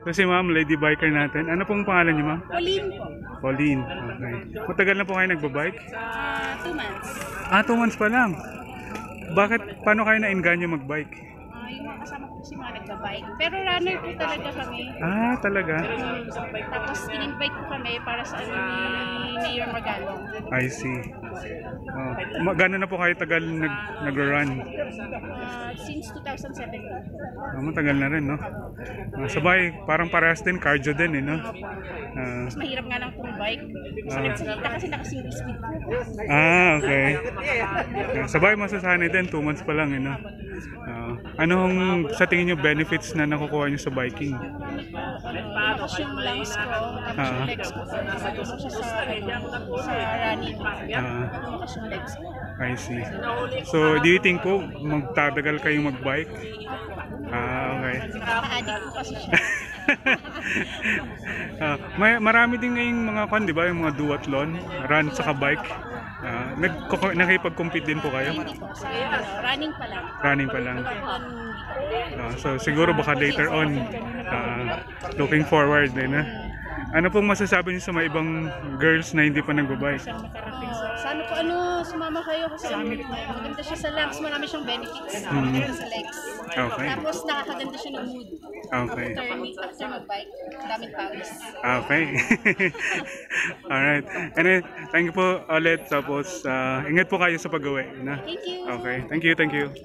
So si ma'am, lady biker natin. Ano pong pangalan niyo, ma'am? Pauline po. Pauline. Okay. Matagal na po kayo nagbabike? 2 months. 2 months pa lang. Bakit, paano kayo na-inganyo magbike? Yung mga kasama ko kasi mga nagbabike. Pero runner po talaga kami. Talaga? Tapos in-invite ko kami para sa ano ni Mayor Magalong. I see. Gano'n na po kayo tagal nag-run? Since 2007. Matagal na rin, no? Sabay, parang parehas din, cardio din, no? Mas mahirap nga lang pong bike. Sakit sa kita kasi naka-single speed. Okay. Sabay, masasanay din, 2 months pa lang, no? Anong sa tingin nyo benefits na nakukuha nyo sa biking? Tapos yung lungs ko, tapos yung legs ko. Tapos siya sa running. Tapos yung legs ko. I see. So, do you think po magtatagal kayong magbike? Okay. Nakaka-addict po kasi siya. Marami din ngayong mga di ba? Yung mga duathlon, run sa bike. Nakipag-compete din po kayo? Hindi po. Sa running pa lang. Running pa lang. So siguro baka later on, looking forward din, na. Ano pong masasabi niyo sa mga ibang girls na hindi pa nagbabike? Sana po sumama kayo kasi maganda siya sa lungs, marami siyang benefits sa legs. Okay. Tapos nakakaganda siya ng mood. Okay. After mag-bike, daming pawis. Okay. Alright. And then, thank you po ulit. Tapos, ingat po kayo sa pag-uwi. Thank you. Okay. Thank you.